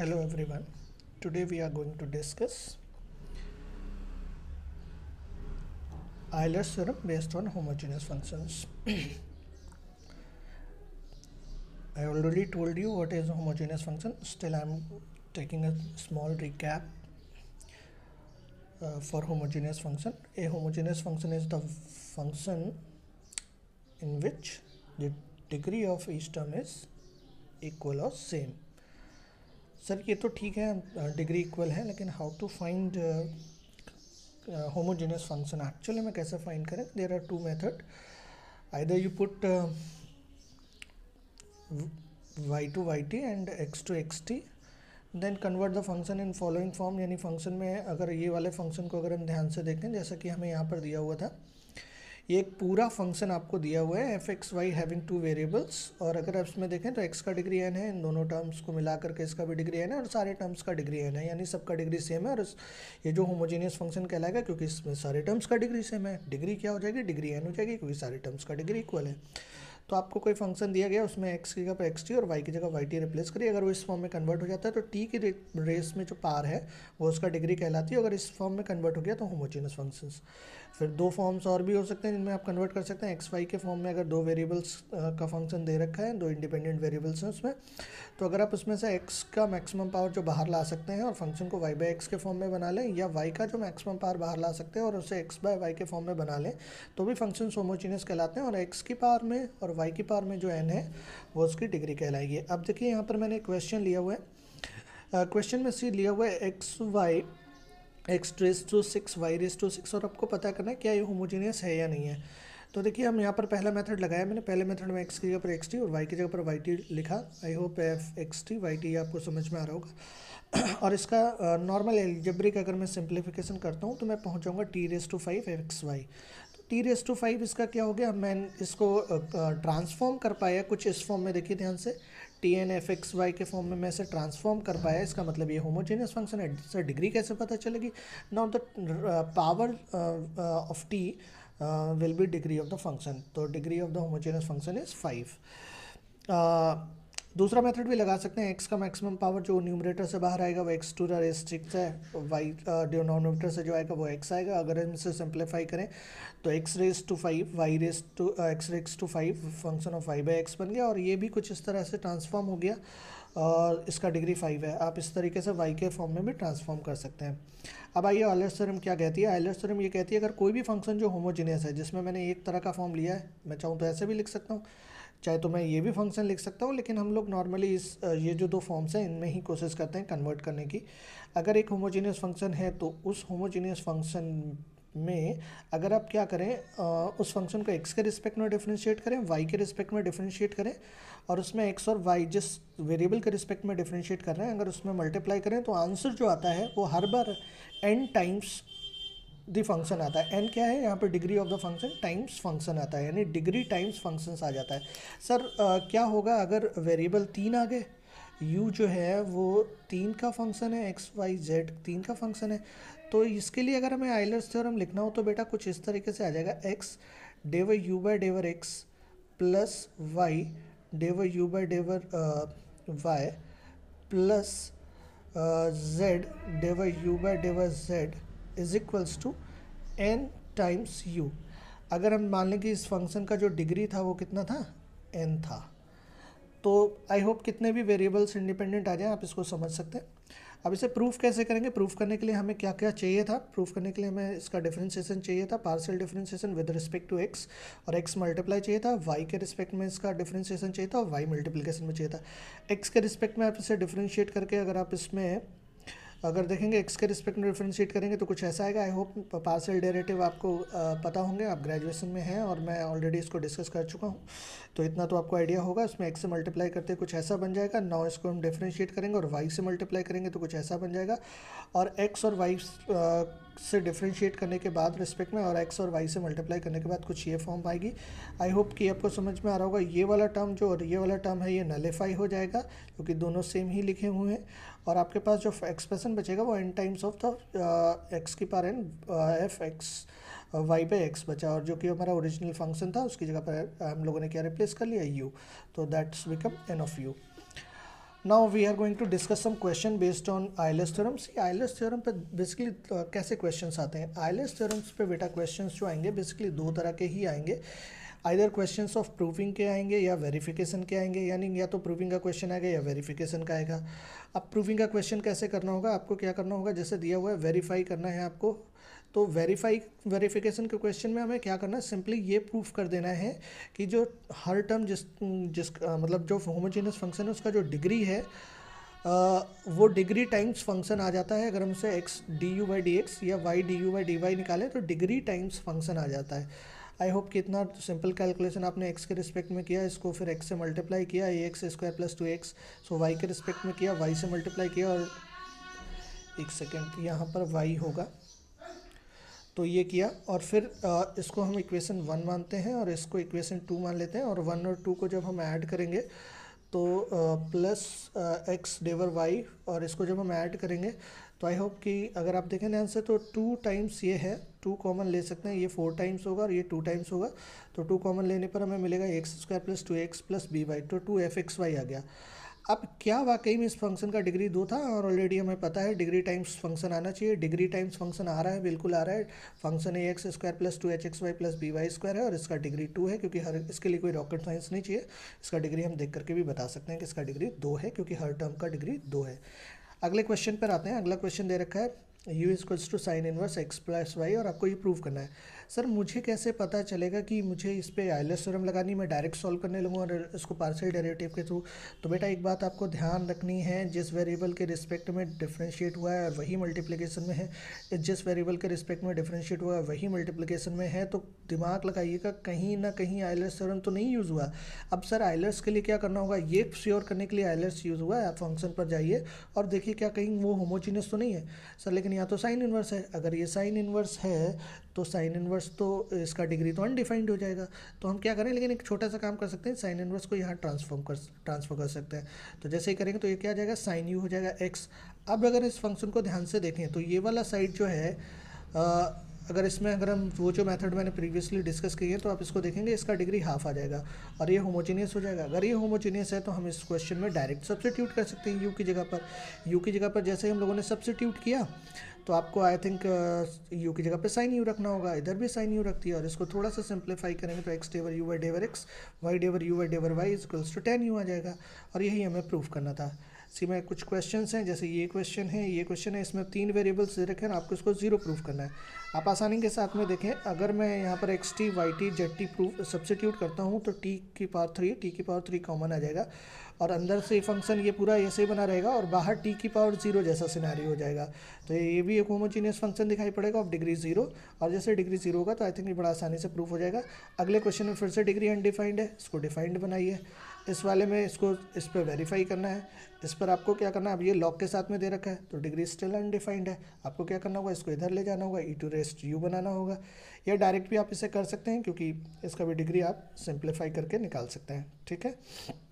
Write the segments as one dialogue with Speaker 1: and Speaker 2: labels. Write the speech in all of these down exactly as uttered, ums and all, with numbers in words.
Speaker 1: Hello everyone. Today we are going to discuss Euler's theorem based on homogeneous functions. I already told you what is a homogeneous function. Still I am taking a small recap uh, for homogeneous function. A homogeneous function is the function in which the degree of each term is equal or same. Sir ये तो ठीक है, degree equal है, लेकिन how to find homogeneous function actually में कैसे find करें? There are two method. Either you put y to y t and x to x t, then convert the function in following form. यानी function में अगर ये वाले function को अगर हम ध्यान से देखें, जैसा कि हमें यहाँ पर दिया हुआ था, ये एक पूरा फंक्शन आपको दिया हुआ है f x y having two variables, और अगर आप इसमें देखें तो एक्स का डिग्री एन है, इन दोनों टर्म्स को मिला करके इसका भी डिग्री एन है और सारे टर्म्स का डिग्री एन है, यानी सबका डिग्री सेम है. और इस ये जो होमोजेनियस फंक्शन कहलाएगा क्योंकि इसमें सारे टर्म्स का डिग्री सेम है. डिग्री क्या हो जाएगी? डिग्री एन हो जाएगी क्योंकि सारे टर्म्स का डिग्री इक्वल है. तो आपको कोई फंक्शन दिया गया, उसमें एक्स की जगह एक्स टी और वाई की जगह वाई टी रिप्लेस करिए. अगर वो इस फॉर्म में कन्वर्ट हो जाता है तो टी की रेस में जो पार है वो उसका डिग्री कहलाती है. अगर इस फॉर्म में कन्वर्ट हो गया तो होमोजेनियस फंक्शंस. फिर दो फॉर्म्स और भी हो सकते हैं जिनमें आप कन्वर्ट कर सकते हैं. एक्स वाई के फॉर्म में अगर दो वेरिएबल्स का फंक्शन दे रखा है, दो इंडिपेंडेंट वेरिएबल्स हैं उसमें, तो अगर आप उसमें से एक्स का मैक्सिमम पावर जो बाहर ला सकते हैं और फंक्शन को वाई बाई एक्स के फॉर्म में बना लें, या वाई का जो मैक्सिमम पावर बाहर ला सकते हैं और उसे एक्स बाय वाई के फॉर्म में बना लें, तो भी फंक्शन होमोजेनियस कहलाते हैं. और एक्स की पावर में और वाई की पावर में जो एन है वो उसकी डिग्री कहलाएगी. अब देखिए यहाँ पर मैंने क्वेश्चन लिया हुआ है. क्वेश्चन में सी लिया हुआ है x y x raise to six y raise to six, और आपको पता करना है क्या ये होमोजेनियस है या नहीं है. तो देखिए हम यहाँ पर पहला मेथड लगाया मैंने. पहले मेथड में एक्स की जगह पर एक्स टी और वाई की जगह पर वाई टी लिखा. I hope f x t y t आपको समझ में आ रहा होगा. और इसका नॉर्मल एल्जेब्रिक अगर मैं सिंप्लीफिकेशन करता हूँ तो मैं पहुँच जाऊँगा t raise to five x y. तो टी रेस टू फाइव इसका क्या हो गया? मैं इसको ट्रांसफॉर्म कर पाया कुछ इस फॉर्म में. देखिए ध्यान से, t n f x y के फॉर्म में मैं इसे ट्रांसफॉर्म कर पाया. इसका मतलब ये होमोजेनियस फंक्शन है. सर डिग्री कैसे पता चलेगी? Now the power of t will be degree of the function. तो degree of the homogeneous function is five. दूसरा मेथड भी लगा सकते हैं. एक्स का मैक्सिमम पावर जो न्यूमरेटर से बाहर आएगा वो एक्स टू रेस सिक्स है, वाई डिनोमिनेटर से जो आएगा वो एक्स आएगा. अगर हम इसे सिंप्लीफाई करें तो x raise to five y raise to x raise to five function of y by x बन गया, और ये भी कुछ इस तरह से ट्रांसफॉर्म हो गया और इसका डिग्री फाइव है. आप इस तरीके से वाई के फॉर्म में भी ट्रांसफॉर्म कर सकते हैं. अब आइए ऑयलर्स थ्योरम क्या कहती है. ऑयलर्स थ्योरम ये कहती है अगर कोई भी फंक्शन जो होमोजेनियस है, जिसमें मैंने एक तरह का फॉर्म लिया है, मैं चाहूँ तो ऐसे भी लिख सकता हूँ, चाहे तो मैं ये भी फंक्शन लिख सकता हूँ, लेकिन हम लोग नॉर्मली इस ये जो दो फॉर्म्स हैं इनमें ही कोशिश करते हैं कन्वर्ट करने की. अगर एक होमोजेनियस फंक्शन है तो उस होमोजेनियस फंक्शन में अगर आप क्या करें, आ, उस फंक्शन को x के रिस्पेक्ट में डिफरेंशिएट करें, y के रिस्पेक्ट में डिफरेंशिएट करें, और उसमें x और y जिस वेरिएबल के रिस्पेक्ट में डिफरेंशिएट कर रहे हैं अगर उसमें मल्टीप्लाई करें, तो आंसर जो आता है वो हर बार n टाइम्स द फंक्शन आता है. n क्या है यहाँ पर? Degree of the function times function आता है, यानी डिग्री टाइम्स फंक्शंस आ जाता है. सर आ, क्या होगा अगर वेरिएबल तीन आ गए? u जो है वो तीन का फंक्शन है, एक्स वाई जेड तीन का फंक्शन है. तो इसके लिए अगर हमें आइलर्स थ्योरम लिखना हो तो बेटा कुछ इस तरीके से आ जाएगा. X del u by del x plus y del u by del y plus z del u by del z is equals to n times u. अगर हम मान लें कि इस फंक्शन का जो डिग्री था वो कितना था? एन था. तो आई होप कितने भी वेरिएबल्स इंडिपेंडेंट आ जाएं आप इसको समझ सकते हैं. अब इसे प्रूफ कैसे करेंगे? प्रूफ करने के लिए हमें क्या क्या चाहिए था? प्रूफ करने के लिए हमें इसका डिफरेंशिएशन चाहिए था, partial differentiation with respect to x, और एक्स मल्टीप्लाई चाहिए था. वाई के रिस्पेक्ट में इसका डिफरेंशिएशन चाहिए था और वाई मल्टीप्लिकेशन में चाहिए था. एक्स के रिस्पेक्ट में आप इसे डिफरेंशिएट करके अगर आप इसमें अगर देखेंगे एक्स के रिस्पेक्ट में डिफरेंशिएट करेंगे तो कुछ ऐसा आएगा. आई होप पार्शियल डेरिवेटिव आपको आ, पता होंगे, आप ग्रेजुएशन में हैं और मैं ऑलरेडी इसको डिस्कस कर चुका हूँ, तो इतना तो आपको आइडिया होगा. उसमें एक्स से मल्टीप्लाई करते कुछ ऐसा बन जाएगा. नाउ इसको हम डिफरेंशिएट करेंगे और वाई से मल्टीप्लाई करेंगे तो कुछ ऐसा बन जाएगा. और एक्स और वाई से डिफरेंशिएट करने के बाद रिस्पेक्ट में और एक्स और वाई से मल्टीप्लाई करने के बाद कुछ ये फॉर्म आएगी. आई होप कि आपको समझ में आ रहा होगा. ये वाला टर्म जो और ये वाला टर्म है ये नलीफाई हो जाएगा क्योंकि दोनों सेम ही लिखे हुए हैं, और आपके पास जो एक्सप्रेशन बचेगा वो n times of the x की power n f x y by x बचा, और जो कि हमारा ओरिजिनल फंक्शन था उसकी जगह पर हम लोगों ने क्या रिप्लेस कर लिया? यू. तो that's become n of u. Now we are going to discuss some question based on Euler's theorem. See Euler's theorem पे बेसिकली कैसे क्वेश्चंस आते हैं? आइलर्स थ्योरम्स पे बेटा क्वेश्चंस जो आएंगे बेसिकली दो तरह के ही आएंगे। आइदर क्वेश्चंस ऑफ प्रूविंग के आएंगे या वेरिफिकेशन के आएंगे, यानी या तो प्रूविंग का क्वेश्चन आएगा या वेरिफिकेशन का आएगा। अब प्रूविंग का क्वेश्चन कैसे करना होगा, आपको क्या करना होगा, जैसे दिया हुआ है वेरीफाई करना है आपको, तो वेरीफाई वेरिफिकेशन के क्वेश्चन में हमें क्या करना है, सिंपली ये प्रूफ कर देना है कि जो हर टर्म जिस जिस मतलब जो होमोजेनियस फंक्शन है उसका जो डिग्री है आ, वो डिग्री टाइम्स फंक्शन आ जाता है। अगर हम उसे x d u by d x या y d u by d y निकालें तो डिग्री टाइम्स फंक्शन आ जाता है। आई होप कि इतना सिंपल कैलकुलेशन आपने एक्स के रिस्पेक्ट में किया, इसको फिर एक्स से मल्टीप्लाई किया, a x square plus two x, so y के रिस्पेक्ट में किया, वाई से मल्टीप्लाई किया, और एक सेकेंड यहाँ पर वाई होगा तो ये किया, और फिर आ, इसको हम इक्वेशन वन मानते हैं और इसको इक्वेशन टू मान लेते हैं, और वन और टू को जब हम ऐड करेंगे तो प्लस एक्स डेवर वाई, और इसको जब हम ऐड करेंगे तो आई होप कि अगर आप देखें ध्यान से तो टू टाइम्स ये है, टू कॉमन ले सकते हैं, ये फोर टाइम्स होगा और ये टू टाइम्स होगा, तो टू कॉमन लेने पर हमें मिलेगा x square plus two x plus b y, तो टू एफ एक्स वाई आ गया। अब क्या वाकई में इस फंक्शन का डिग्री दो था, और ऑलरेडी हमें पता है डिग्री टाइम्स फंक्शन आना चाहिए, डिग्री टाइम्स फंक्शन आ रहा है, बिल्कुल आ रहा है। Function a x square plus two h x y plus b y square है और इसका डिग्री टू है, क्योंकि हर इसके लिए कोई रॉकेट साइंस नहीं चाहिए, इसका डिग्री हम देख करके भी बता सकते हैं कि इसका डिग्री दो है, क्योंकि हर टर्म का डिग्री दो है। अगले क्वेश्चन पर आते हैं। अगला क्वेश्चन दे रखा है u equals to sine inverse x plus y, और आपको ये प्रूव करना है। सर मुझे कैसे पता चलेगा कि मुझे इस पे आइलर्स थ्योरम लगानी, मैं डायरेक्ट सॉल्व करने लगूँ और इसको पार्शियल डेरिवेटिव के थ्रू? तो बेटा एक बात आपको ध्यान रखनी है, जिस वेरिएबल के रिस्पेक्ट में डिफरेंशिएट हुआ है और वही मल्टीप्लिकेशन में है, जिस वेरिएबल के रिस्पेक्ट में डिफरेंशिएट हुआ है वही मल्टीप्लिकेशन में है, तो दिमाग लगाइएगा कहीं ना कहीं आइलर्स थ्योरम तो नहीं यूज़ हुआ। अब सर आइलर्स के लिए क्या करना होगा, ये श्योर करने के लिए आइलर्स यूज़ हुआ है, आप फंक्शन पर जाइए और देखिए क्या कहीं वो होमोजीनियस तो नहीं है। सर लेकिन यहाँ तो साइन इनवर्स है, अगर ये साइन इनवर्स है तो साइन इनवर्स तो इसका डिग्री तो अनडिफाइंड हो जाएगा, तो हम क्या करें, लेकिन एक छोटा सा काम कर सकते हैं, साइन इनवर्स को यहाँ ट्रांसफॉर्म कर ट्रांसफर कर सकते हैं। तो जैसे ही करेंगे तो ये क्या आ जाएगा, साइन यू हो जाएगा एक्स। अब अगर इस फंक्शन को ध्यान से देखें तो ये वाला साइड जो है आ, अगर इसमें अगर हम वो जो मेथड मैंने प्रीवियसली डिस्कस की है तो आप इसको देखेंगे, इसका डिग्री हाफ आ जाएगा और ये होमोजीनियस हो जाएगा। अगर ये होमोजीनियस है तो हम इस क्वेश्चन में डायरेक्ट सब्स्टिट्यूट कर सकते हैं, यू की जगह पर यू की जगह पर जैसे हम लोगों ने सब्स्टिट्यूट किया तो आपको आई थिंक यू की जगह पे साइन यू रखना होगा, इधर भी साइन यू रखती है, और इसको थोड़ा सा सिंप्लीफाई करेंगे तो x del u y del x y del u y del y is equals to ten u आ जाएगा, और यही हमें प्रूफ करना था। सी में कुछ क्वेश्चंस हैं, जैसे ये क्वेश्चन है, ये क्वेश्चन है, इसमें तीन वेरिएबल्स दे रखे हैं, आपको इसको जीरो प्रूफ करना है। आप आसानी के साथ में देखें, अगर मैं यहाँ पर x t y t z t proof substitute करता हूँ तो टी की पावर थ्री टी की पावर थ्री कॉमन आ जाएगा, और अंदर से फंक्शन ये पूरा ऐसे ही बना रहेगा, और बाहर टी की पावर जीरो जैसा सिनेरियो हो जाएगा। तो ये भी एक होमोजीनियस फंक्शन दिखाई पड़ेगा ऑफ डिग्री जीरो, और जैसे डिग्री जीरो होगा तो आई थिंक ये बड़ा आसानी से प्रूफ हो जाएगा। अगले क्वेश्चन में फिर से डिग्री अनडिफाइंड है, इसको डिफाइंड बनाइए। इस वाले में इसको इस पर वेरीफाई करना है, इस पर आपको क्या करना है, अब ये लॉग के साथ में दे रखा है तो डिग्री स्टिल अनडिफाइंड है, आपको क्या करना होगा, इसको इधर ले जाना होगा, ई टू रेस्ट यू बनाना होगा, या डायरेक्ट भी आप इसे कर सकते हैं क्योंकि इसका भी डिग्री आप सिंप्लीफाई करके निकाल सकते हैं, ठीक है।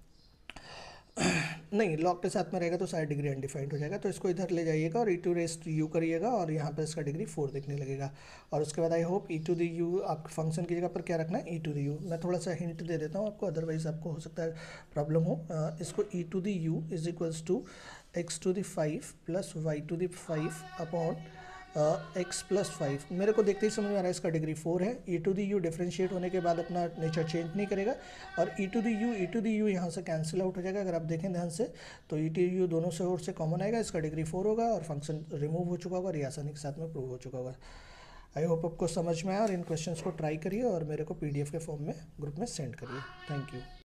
Speaker 1: नहीं, लॉग के साथ में रहेगा तो सारी डिग्री अनडिफाइंड हो जाएगा, तो इसको इधर ले जाइएगा और ई टू रेस्ट यू करिएगा और यहाँ पर इसका डिग्री फोर दिखने लगेगा, और उसके बाद I hope e to the u आप फंक्शन की जगह पर क्या रखना है, ई टू दी यू। मैं थोड़ा सा हिंट दे देता हूँ आपको, अदरवाइज आपको हो सकता है प्रॉब्लम हो। आ, इसको e to the u is equals to x to the five plus y to the five upon x plus five. मेरे को देखते ही समझ में आ रहा है इसका डिग्री फोर है। E to the u differentiate होने के बाद अपना नेचर चेंज नहीं करेगा, और e to the u e to the u यहाँ से कैंसिल आउट हो जाएगा। अगर आप देखें ध्यान से तो ई टू यू दोनों से ओर से कॉमन आएगा, इसका डिग्री फोर होगा और फंक्शन रिमूव हो चुका होगा और ये आसानी के साथ में प्रूव हो चुका होगा। आई होप आपको समझ में आया, और इन क्वेश्चंस को ट्राई करिए और मेरे को पी डी एफ के फॉर्म में ग्रुप में सेंड करिए। Thank you.